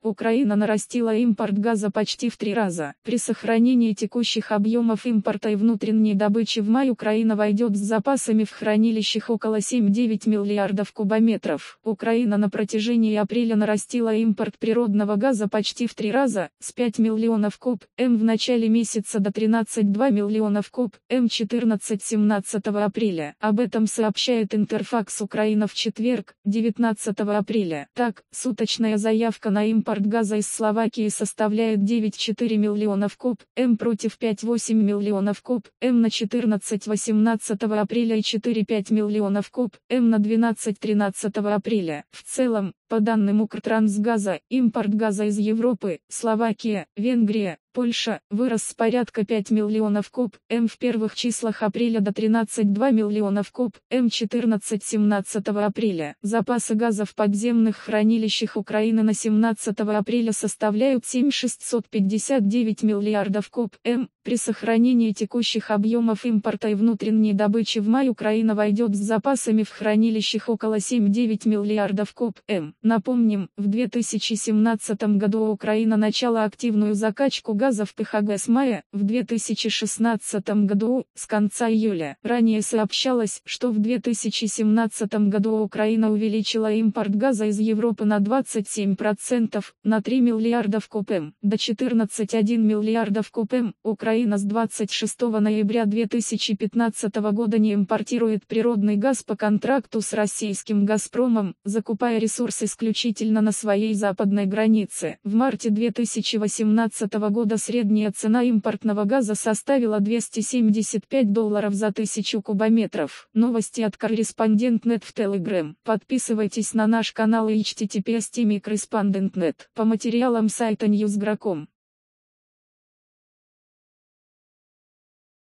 Украина нарастила импорт газа почти в 3 раза. При сохранении текущих объемов импорта и внутренней добычи в мае Украина войдет с запасами в хранилищах около 7-9 миллиардов кубометров. Украина на протяжении апреля нарастила импорт природного газа почти в 3 раза, с 5 миллионов куб/м в начале месяца до 13,2 миллионов куб/м 14-17 апреля. Об этом сообщает Интерфакс Украина в четверг, 19 апреля. Так, суточная заявка на импорт газа из Словакии составляет 9,4 миллионов куб/м против 5,8 миллионов куб/м на 14-18 апреля и 4,5 миллионов куб/м на 12-13 апреля. В целом, по данным Укртрансгаза, импорт газа из Европы, Словакия, Венгрия, Польша, вырос с порядка 5 миллионов куб/м в первых числах апреля до 13,2 миллионов куб/м 14-17 апреля. Запасы газа в подземных хранилищах Украины на 17 апреля составляют 7,659 миллиардов куб/м. При сохранении текущих объемов импорта и внутренней добычи в мае Украина войдет с запасами в хранилищах около 7-9 миллиардов куб/м. Напомним, в 2017 году Украина начала активную закачку газа в ПХГ с мая, в 2016 году, с конца июля. Ранее сообщалось, что в 2017 году Украина увеличила импорт газа из Европы на 27%, на 3 миллиардов куб/м. До 14,1 миллиардов куб/м. Украина с 26 ноября 2015 года не импортирует природный газ по контракту с российским «Газпромом», закупая ресурс исключительно на своей западной границе. В марте 2018 года средняя цена импортного газа составила $275 за 1000 кубометров. Новости от Корреспондент.нет в Telegram. Подписывайтесь на наш канал и https://correspondent.net. По материалам сайта Newsgro.com.